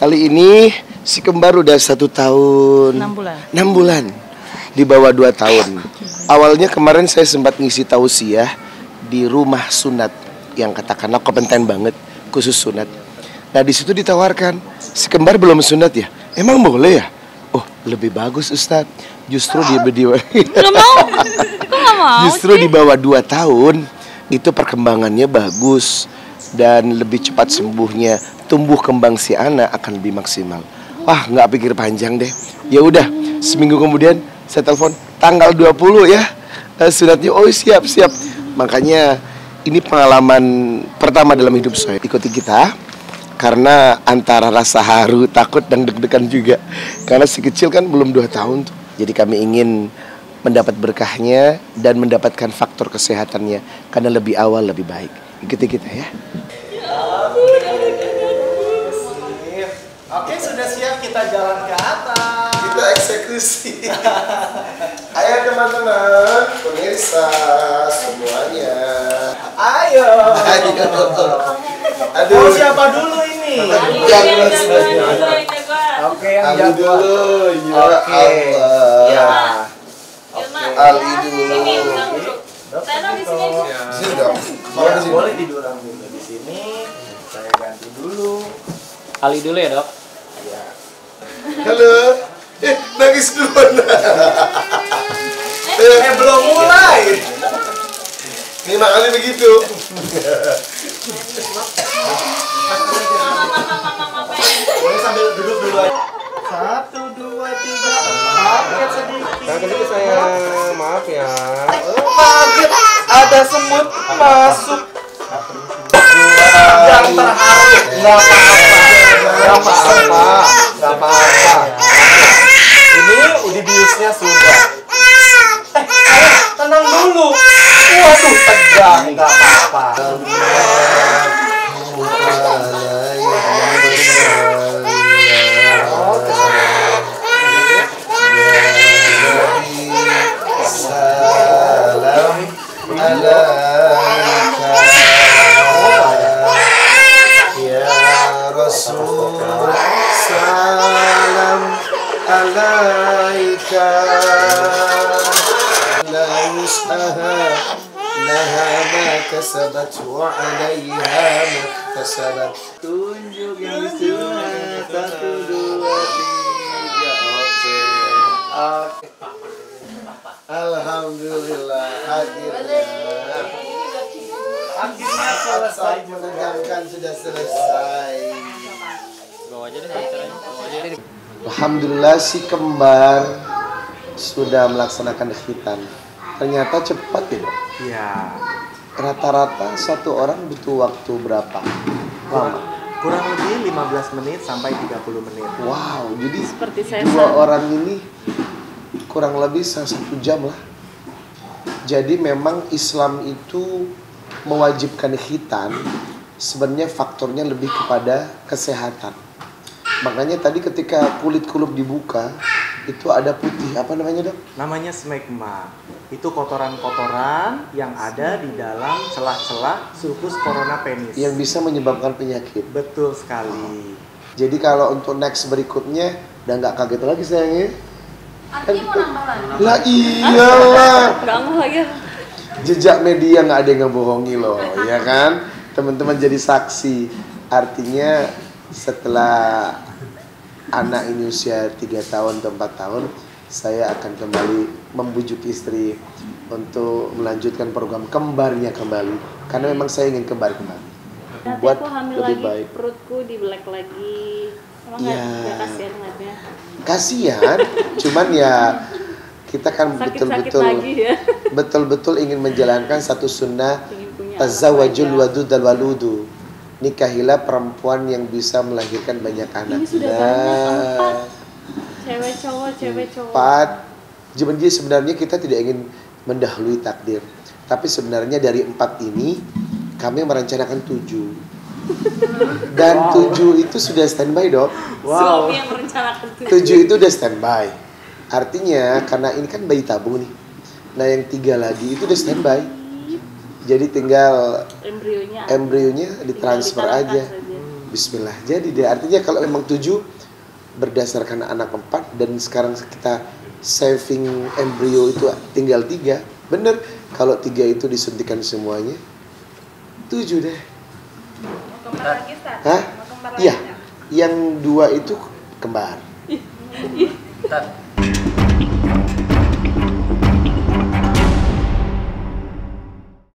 Kali ini si kembar udah 1 tahun 6 bulan. 6 bulan. Di bawah 2 tahun. Awalnya kemarin saya sempat ngisi tausiah di rumah sunat yang katakanlah kompeten banget khusus sunat. Nah di situ ditawarkan si kembar belum sunat ya? Emang boleh ya? Oh lebih bagus Ustadz. Justru di Nggak mau. Kok nggak mau justru di bawah 2 tahun itu perkembangannya bagus dan lebih cepat sembuhnya, tumbuh kembang si anak akan lebih maksimal. Wah nggak pikir panjang deh. Ya udah seminggu kemudian saya telepon tanggal 20 ya sunatnya. Oh siap. Makanya ini pengalaman pertama dalam hidup saya. Ikuti kita karena antara rasa haru, takut dan deg-degan juga. Karena si kecil kan belum 2 tahun tuh. Jadi kami ingin mendapat berkahnya dan mendapatkan faktor kesehatannya karena lebih awal lebih baik. Ikuti kita ya. Oke, sudah siap kita jalan ke atas. Kita eksekusi. Ayo teman-teman, pemirsa semuanya. Ayo. Aduh. Mau siapa dulu ini? Oke, yang Ali jagoan. dulu. Ya Oke. Allah. Ya. Ali dulu. Taruh di sini. Sini dong. Ya, boleh didorong dulu di sini. Saya ganti dulu. Ali dulu ya dok. Ya. Halo. Nangis duluan. Belum mulai. 5 kali begitu. Boleh sambil duduk dulu aja. 1, 2, 3. Kaget sedikit. Kaget saya, maaf ya. Kaget. Ada semut masuk. Jangan terharu. Nggak apa-apa. Ini udibiusnya sudah. Tenang dulu. Waduh, tegang. Nggak apa-apa. Salam alaika la yus'aha laha ma kasabat wa 'alaiha ma kasabat. Tunjuk yang disunat. 1, 2, 3. Oke. Alhamdulillah akhirnya Selesai juga. menegangkan sudah selesai. Bawa aja deh, bawa aja deh. Alhamdulillah si kembar sudah melaksanakan khitan. Ternyata cepat ya Dok? Ya. Rata-rata satu orang butuh waktu berapa lama? Kurang lebih 15 menit sampai 30 menit. Wow, jadi Seperti saya 2 orang ini kurang lebih 1 jam lah. Jadi memang Islam itu mewajibkan khitan, sebenarnya faktornya lebih kepada kesehatan. Makanya tadi ketika kulit kulub dibuka itu ada putih, apa namanya Dok? Namanya smegma. Itu kotoran-kotoran yang ada di dalam celah-celah sulcus corona penis. Yang bisa menyebabkan penyakit. Betul sekali. Jadi kalau untuk next berikutnya udah nggak kaget lagi sayangnya. Artinya mau nambah lagi. Lah iyalah. Nggak mau lagi. Jejak media nggak ada yang ngebohongi loh, ya kan? Teman-teman jadi saksi. Artinya setelah anak ini usia 3 tahun atau 4 tahun, saya akan kembali membujuk istri untuk melanjutkan program kembarnya kembali. Karena memang saya ingin kembar kembali. Nanti Buat aku hamil lebih lagi, baik. perutku dibelek lagi. Emang Ya. nggak kasihan ngeliatnya. Kasihan, cuman ya kita kan Sakit-sakit betul-betul lagi ya. betul-betul ingin menjalankan satu sunnah Ingin punya tazawwajul anak wadud dal waludu. Nikahilah perempuan yang bisa melahirkan banyak anak. Ini sudah banyak, 4. Cewek cowok. 4. Jadi sebenarnya kita tidak ingin mendahului takdir. Tapi sebenarnya dari 4 ini kami merencanakan 7. Dan 7 itu sudah standby Dok. Suami yang merencanakan 7 itu udah standby. Artinya karena ini kan bayi tabung nih. Nah yang 3 lagi itu udah standby. Jadi tinggal embrionya embrionya ditransfer tinggal aja. ditanamkan saja. Bismillah. Jadi deh, artinya kalau memang 7 berdasarkan anak 4 dan sekarang kita saving embrio itu tinggal 3. Bener, kalau 3 itu disuntikan semuanya 7 deh. Mau kembar lagi, Ustaz? Hah? Mau kembar Iya. lagi, Ustaz? Yang 2 itu kembar. Tat,